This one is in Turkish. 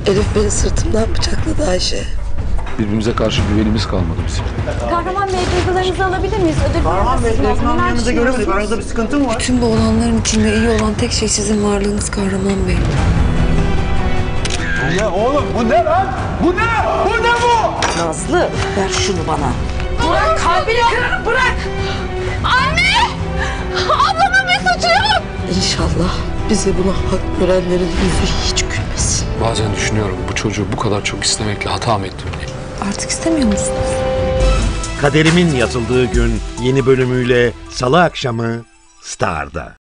Elif beni sırtımdan bıçakladı Ayşe. Birbirimize karşı güvenimiz kalmadı bizim. Kahraman Bey, duygularınızı alabilir miyiz? Ödül Kahraman Bey, Defne Hanım'ın yanınızda göremedik. Aranızda bir sıkıntı mı var? Tüm bu olanların içinde iyi olan tek şey sizin varlığınız Kahraman Bey. Bu ne oğlum? Bu ne lan? Bu ne? Bu ne bu? Nazlı ver şunu bana. Bırak, kalbini kırarım, bırak! Anne! Ablamın bir suçu yok! İnşallah bize buna hak görenlerin yüzü hiç gülmesin. Bazen düşünüyorum bu çocuğu bu kadar çok istemekle hata mı ettim diye. Artık istemiyor musunuz? Kaderimin yazıldığı gün yeni bölümüyle Salı akşamı Star'da.